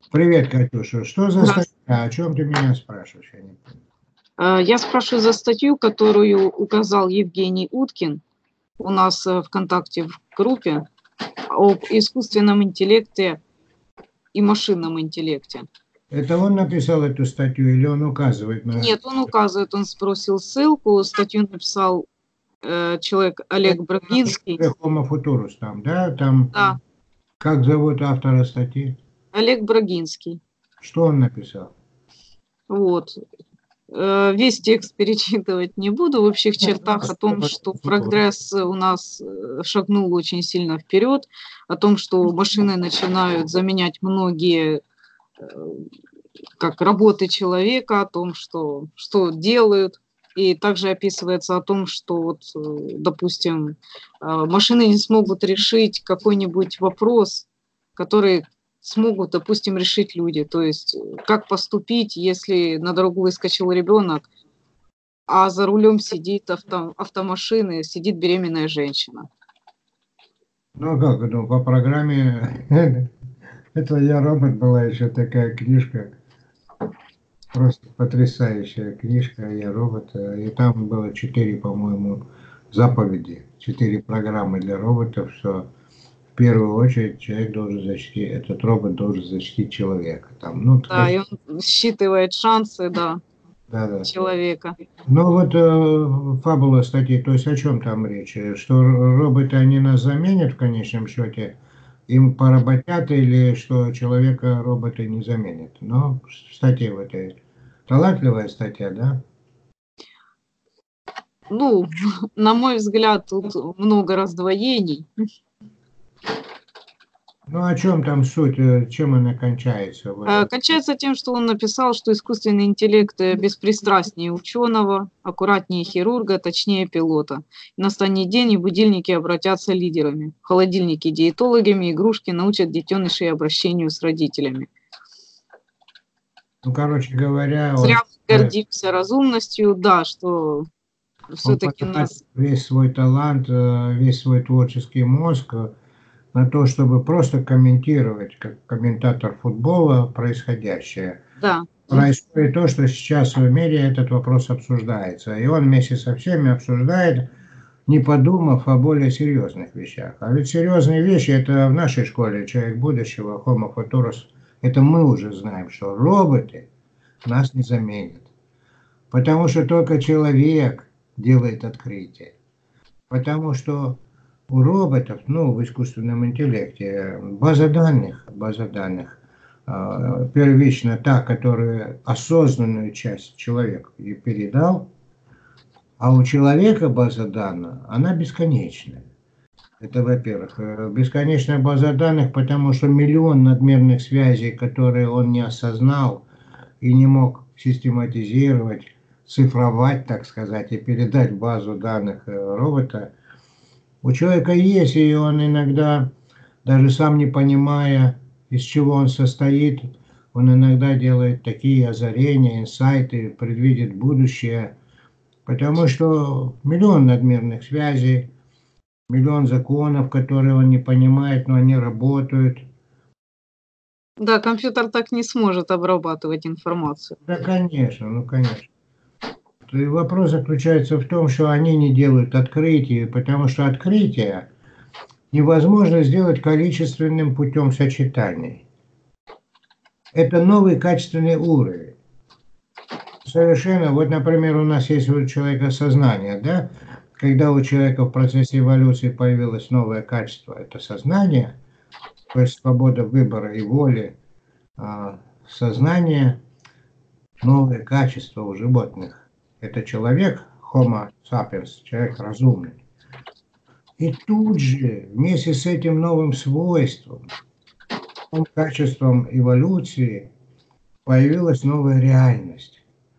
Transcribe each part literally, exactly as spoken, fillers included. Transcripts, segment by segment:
Привет, Катюша. Что за Здравствуйте. статья? О чем ты меня спрашиваешь? Я не понял. А, я спрашиваю за статью, которую указал Евгений Уткин у нас, э, "ВКонтакте" в группе об искусственном интеллекте и машинном интеллекте. Это он написал эту статью или он указывает на... Нет, он указывает, он сбросил ссылку, статью написал, э, человек Олег Это Брагинский. Homo Futurus там, да? Там, Да, как зовут автора статьи? Олег Брагинский. Что он написал? Вот. Э, весь текст перечитывать не буду. В общих чертах о том, что прогресс у нас, э, шагнул очень сильно вперед, о том, что машины начинают заменять многие, э, как работы человека, о том, что что делают. И также описывается о том, что вот, э, допустим, а, машины не смогут решить какой-нибудь вопрос, который смогут, допустим, решить люди. То есть, э, как поступить, если на дорогу выскочил ребенок, а за рулем сидит авто автомашины, сидит беременная женщина. Ну, а как, ну, по программе... Это «Я робот» была еще такая книжка. Просто потрясающая книжка «Я робот». И там было четыре, по-моему, заповеди. Четыре программы для роботов, что в первую очередь человек должен защитить, этот робот должен защитить человека. Там, ну, Да, такие, и он считывает шансы, да, да, да. человека. Ну вот э, фабула статьи, то есть о чем там речь? Э, Что р- роботы, они нас заменят в конечном счете, им поработят, или что человека роботы не заменят? Но статья в этой, талантливая статья, да? Ну, на мой взгляд, тут много раздвоений. Ну о чем там суть, э, чем она кончается? Вот. А, кончается тем, что он написал, что искусственный интеллект, э, беспристрастнее ученого, аккуратнее хирурга, точнее пилота. И настанет день, и будильники обратятся лидерами, холодильники– диетологами, игрушки научат детенышей обращению с родителями. Ну, короче говоря, Зря он, мы э, гордимся разумностью, да, что он все-таки потратил нас... весь свой талант, э, весь свой творческий мозг э, на то, чтобы просто комментировать, как комментатор футбола, происходящее. Да, Происходит то, что сейчас в мире этот вопрос обсуждается. И он вместе со всеми обсуждает, не подумав о более серьезных вещах. А ведь серьезные вещи – это в нашей школе «Человек будущего», Homo Futurus. Это мы уже знаем, что роботы нас не заменят. Потому что только человек делает открытие. Потому что у роботов, ну, в искусственном интеллекте, база данных, база данных, э, первично та, которая осознанную часть человек и передал, а у человека база данных, она бесконечная. Это, во-первых, э, бесконечная база данных, потому что миллион надмерных связей, которые он не осознал и не мог систематизировать, цифровать, так сказать, и передать в базу данных э, робота, у человека есть, и он иногда, даже сам не понимая, из чего он состоит, он иногда делает такие озарения, инсайты, предвидит будущее, потому что миллион надмерных связей, миллион законов, которые он не понимает, но они работают. да, компьютер так не сможет обрабатывать информацию. Да, конечно, ну, конечно. И вопрос заключается в том, что они не делают открытия, потому что открытие невозможно сделать количественным путем сочетаний. Это новый качественный уровень. Совершенно. Вот, например, у нас есть у человека сознание, да? Когда у человека в процессе эволюции появилось новое качество, это сознание, то есть свобода выбора и воли, а, сознание, новое качество у животных. Это человек, Homo sapiens, человек разумный. И тут же, вместе с этим новым свойством, новым качеством эволюции, появилась новая реальность.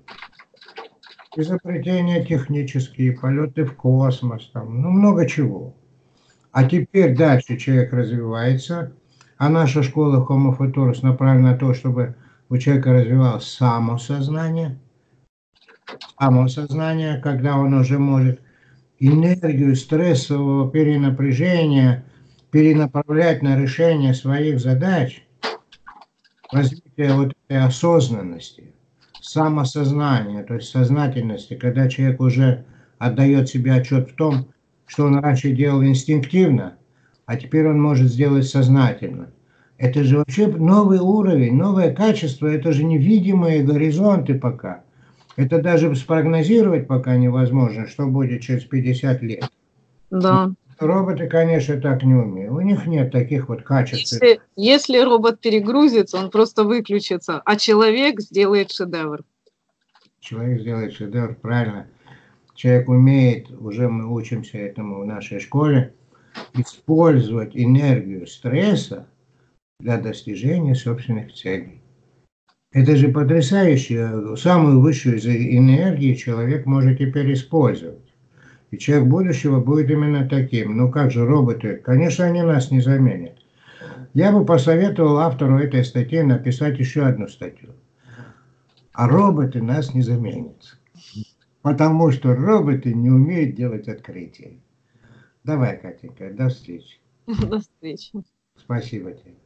Изобретения технические, полеты в космос, там, ну, много чего. А теперь дальше человек развивается, а наша школа Homo Futurus направлена на то, чтобы у человека развивалось самосознание, самосознание, когда он уже может энергию стрессового перенапряжения перенаправлять на решение своих задач. развитие вот этой осознанности, самосознания, то есть сознательности, когда человек уже отдает себе отчет в том, что он раньше делал инстинктивно, а теперь он может сделать сознательно. Это же вообще новый уровень, новое качество, это же невидимые горизонты пока. Это даже спрогнозировать пока невозможно, что будет через пятьдесят лет. Да. Роботы, конечно, так не умеют. У них нет таких вот качеств. Если, если робот перегрузится, он просто выключится, а человек сделает шедевр. Человек сделает шедевр, правильно. Человек умеет, уже мы учимся этому в нашей школе, использовать энергию стресса для достижения собственных целей. Это же потрясающе. Самую высшую из энергии человек может теперь использовать. И человек будущего будет именно таким. Ну как же роботы? Конечно, они нас не заменят. Я бы посоветовал автору этой статьи написать еще одну статью. А роботы нас не заменят. Потому что роботы не умеют делать открытия. Давай, Катенька, до встречи. До встречи. Спасибо тебе.